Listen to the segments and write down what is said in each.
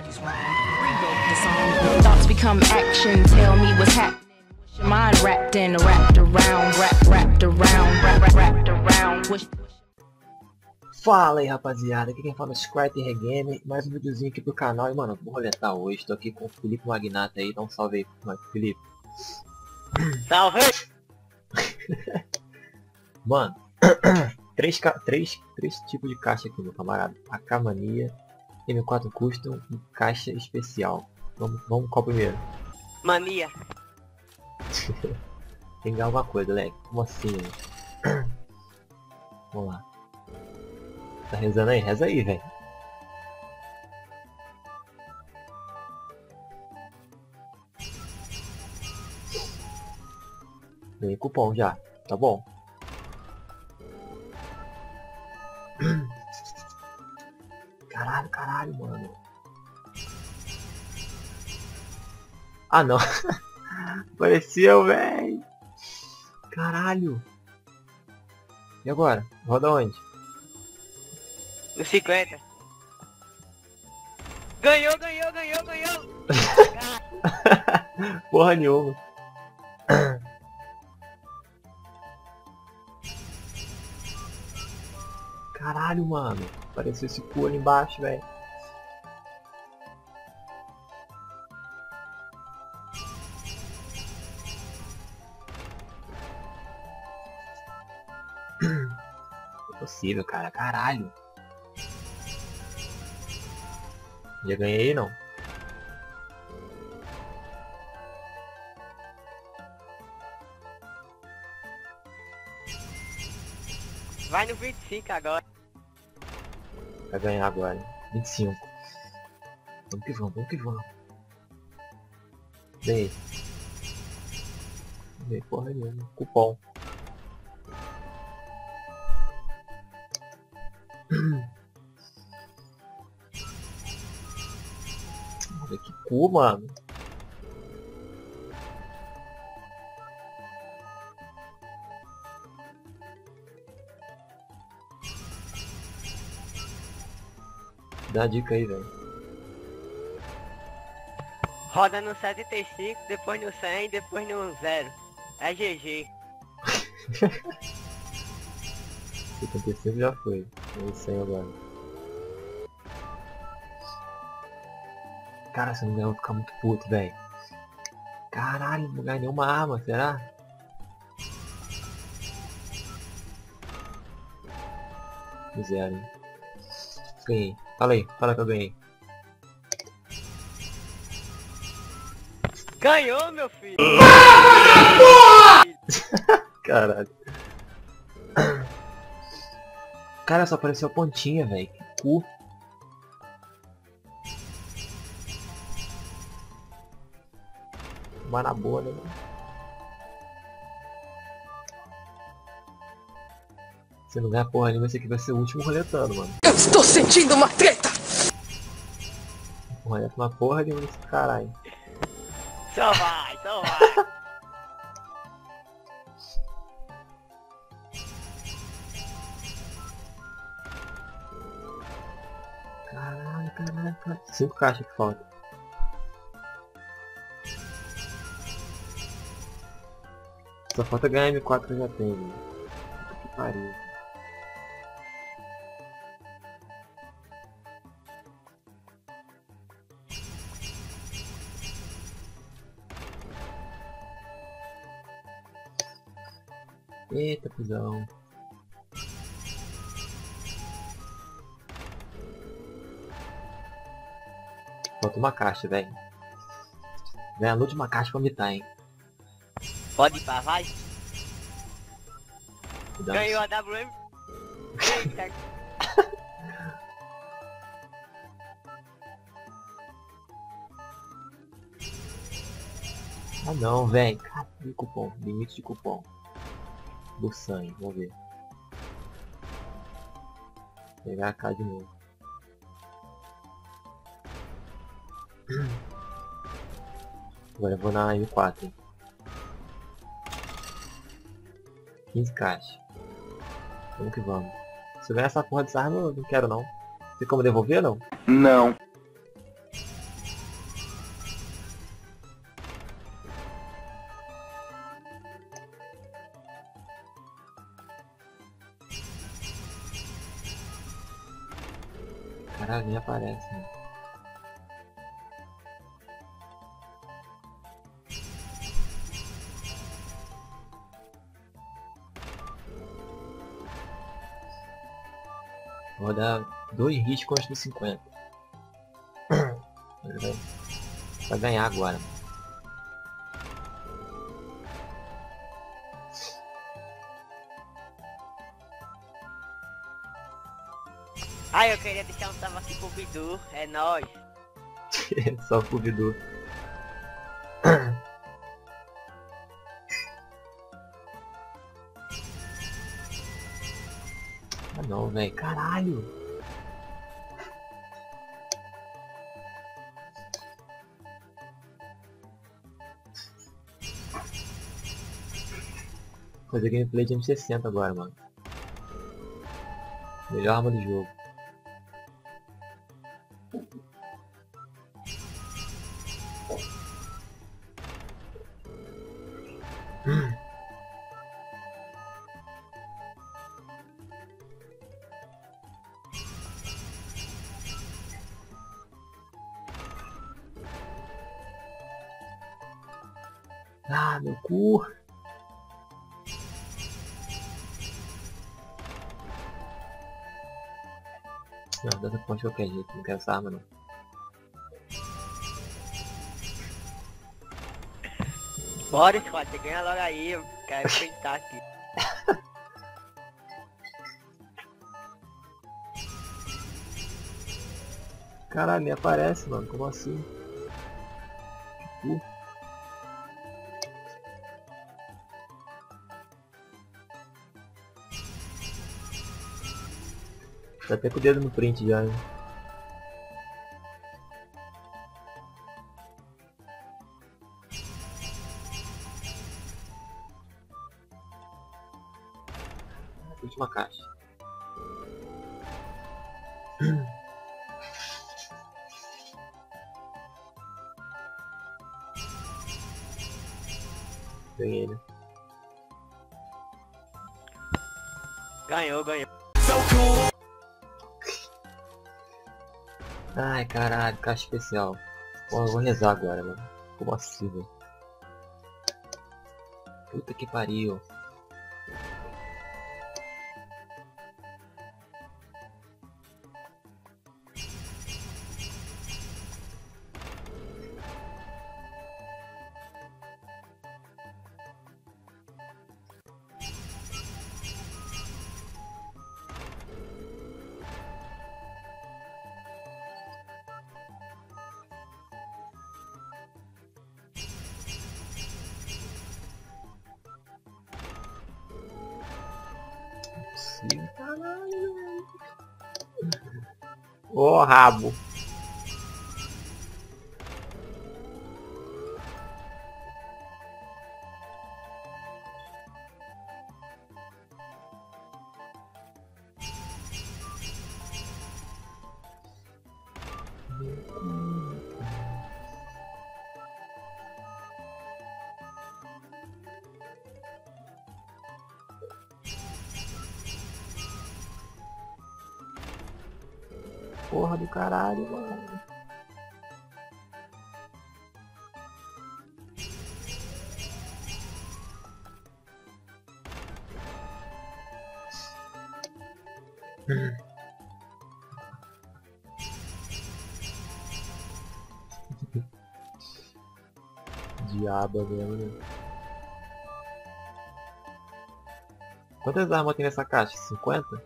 Rewrote the song. Thoughts become action. Tell me what's happening. What's your mind wrapped in, wrapped around, wrapped around, wrapped around. Fala aí rapaziada, aqui quem fala é o Scriper Regamer, mais um videozinho aqui pro canal. E mano, vou roletar hoje, tô aqui com o Felipe Magnata aí, dá um salve aí, Felipe. Salve! Mano, três tipos de caixa aqui, meu camarada. AK Mania, M4 Custom e caixa especial. Vamos qual primeiro? Mania. Tem que ganhar alguma coisa, leque. Como assim, né? Vamos lá. Tá rezando aí? Reza aí, velho. Ganhei cupom já. Tá bom. Caralho, mano. Ah, não. Apareceu, velho. Caralho. E agora? Roda onde? No 50. Ganhou! Porra nenhuma. Caralho, mano. Apareceu esse cu ali embaixo, velho. Não é possível, cara. Caralho. Já ganhei, não? Vai no 25 agora. Vai ganhar agora. 25. Vamos que vamos. Vem. Vem porra nenhuma. Cupom. Olha que cu, mano. Dá a dica aí, velho. Roda no 75, depois no 100, depois no 0. É GG. 75 já foi. Vamos 100 agora. Cara, se eu não ganhar eu vou ficar muito puto, velho. Caralho, não vou ganhar nenhuma arma, será? Zero, hein? Ganhei. Fala que eu ganhei. Ganhou, meu filho! Caralho. Cara, só apareceu a pontinha, velho. Que cu. Tomar na boa, né, mano? Se não ganhar porra nenhuma, esse aqui vai ser o último roletando, mano. Eu estou sentindo uma treta! Roleta uma porra nenhuma nesse caralho. Só vai! Caralho. 5 caixas que falta. Só falta ganhar M4 que eu já tenho, velho. Puta que pariu. Eita, cuzão. Falta uma caixa, velho. Vem a última caixa pra mitar, hein. Pode ir pra vai? Cuidado. Ganhou a WM. Eita. Ah não, velho. Caralho, cupom. Limite de cupom. Do sangue, vamos ver. Pegar a K de novo. Agora eu vou na M4, hein. 15 caixas. Vamos que vamos. Se eu ganhar essa porra dessa arma, eu não quero não. Tem como devolver, não? Não. Caralho, nem aparece, mano. Vou dar 2 hits contra os 50. Ele vai ganhar agora. Ai, eu queria deixar um salve aqui pro Bidu, é nóis. Só pro Bidu. Ah não, velho. Caralho. Vou fazer gameplay de M60 agora, mano. Melhor arma do jogo. Ah, meu cu. Não, dá essa ponte de qualquer jeito, não quero essa arma não. Bora, Scott, você ganha logo aí, eu quero printar aqui. Caralho, nem aparece, mano, como assim? Que cu. Tá até com o dedo no print já, hein? Última caixa. Ganhei, né? Ganhou, ganhou. Ai, caralho, caixa especial. Pô, eu vou rezar agora, mano. Como assim, velho? Puta que pariu. Caralho. Ô, rabo. Porra do caralho, mano. Diabo mesmo, né? Quantas armas tem nessa caixa? 50?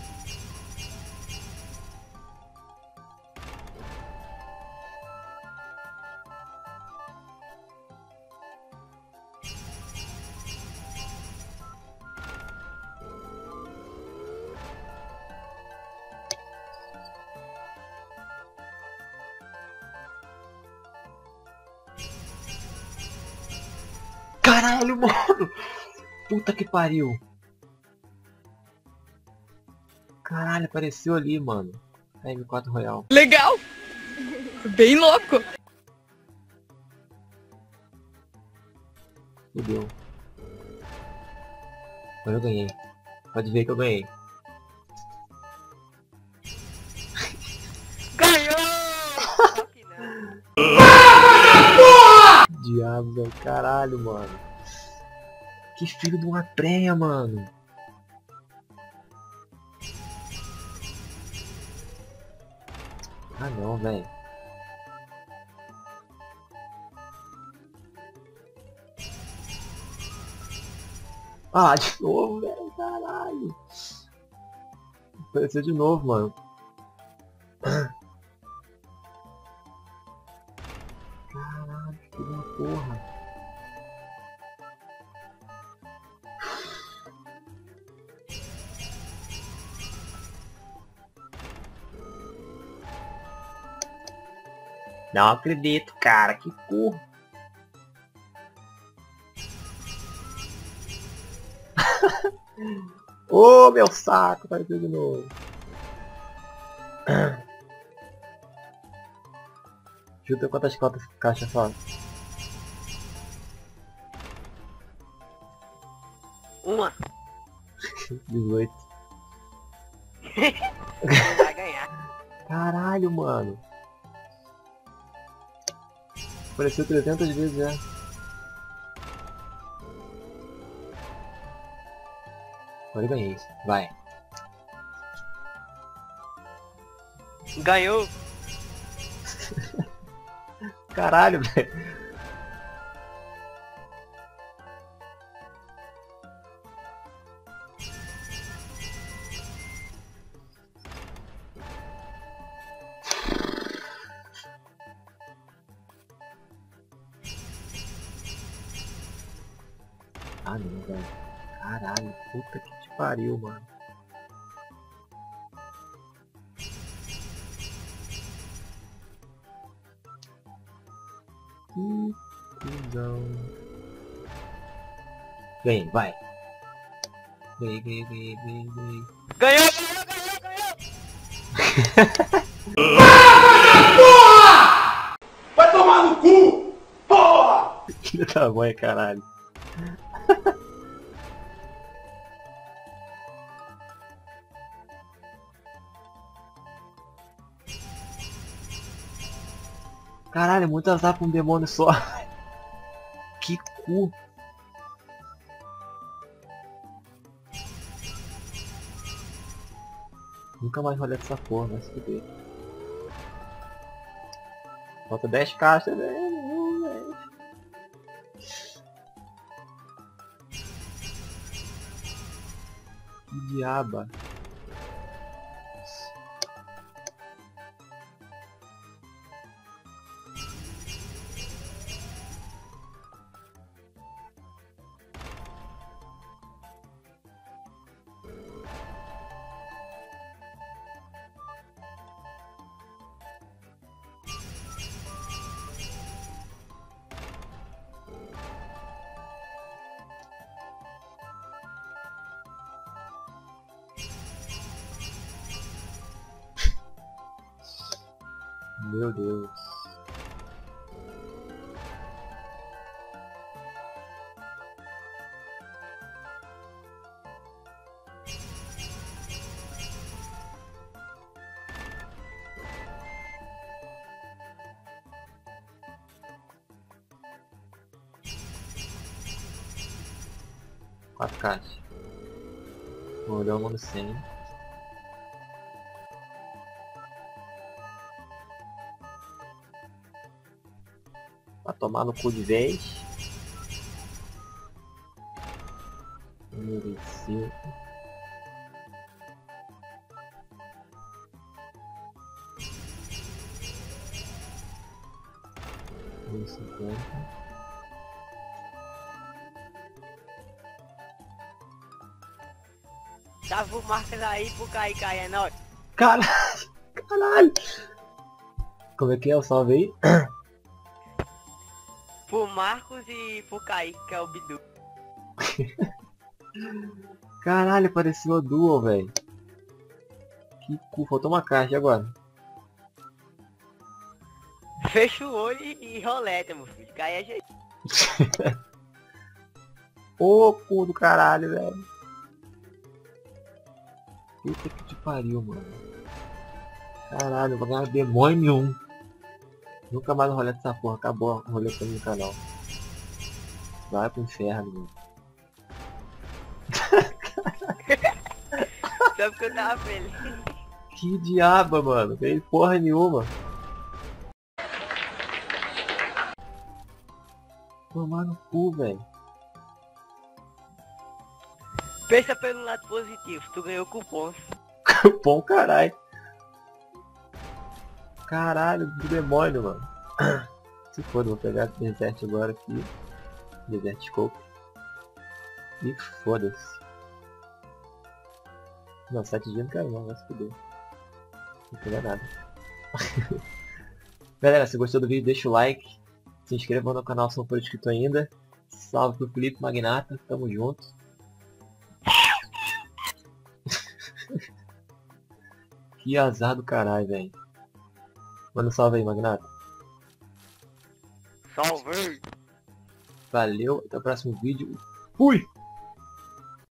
Caralho, mano! Puta que pariu! Caralho, apareceu ali, mano. A M4 Royal. Legal! Bem louco! Fudeu. Agora eu ganhei. Pode ver que eu ganhei. Diabo, velho. Caralho, mano. Que filho de uma prenha, mano. Ah não, velho. Ah, de novo, velho. Caralho. Apareceu de novo, mano. Caralho, que uma porra. Não acredito, cara. Que porra. Ô, meu saco, vai ter de novo. Chuta quantas caixas faz. Uma. 18. Vai ganhar. Caralho, mano. Apareceu 300 vezes já. Agora eu ganhei isso. Vai. Ganhou. Caralho, velho. Ah não, velho. Caralho, puta que te pariu, mano. Que cuzão. Vem, vai. Vem. Ganhou. Vai tomar no cu! Porra! Filho da mãe, caralho. Caralho, muito azar pra um demônio só. Que cu. Nunca mais rolei essa porra, vai se fuder. Falta 10 caixas, velho. Que diaba. Meu Deus. Quatro caixas. Vou olhar o nome 100. Pra tomar no cu de vez. Número 25. Número 50. Tava o marcas aí pro cair, é nóis. Caralho! Caralho! Como é que é o salve aí? Pro Marcos e pro Kaique, que é o Bidu. Caralho, apareceu o duo, velho. Que cu, faltou uma caixa e agora. Fecha o olho e roleta, meu filho. Cai é jeito. Ô cu do caralho, velho. Puta que te pariu, mano. Caralho, eu vou ganhar demônio nenhum. Nunca mais roleta essa porra. Acabou a roleta no canal. Vai pro inferno, mano. Só porque eu tava feliz. Que diabo, mano. Tem porra nenhuma. Tomar no cu, velho. Pensa pelo lado positivo, tu ganhou cupons. Cupom, caralho. Caralho, do demônio, mano. Se foda, vou pegar Desert agora aqui. Desert Scope. E foda-se. Não, 7 dias não quero não, vai se fuder. Não vou pegar nada. Galera, se gostou do vídeo, deixa o like. Se inscreva no canal se não for inscrito ainda. Salve pro Felipe Magnata, tamo junto. Que azar do caralho, velho. Manda um salve aí, Magnata. Salve! Valeu, até o próximo vídeo. Fui!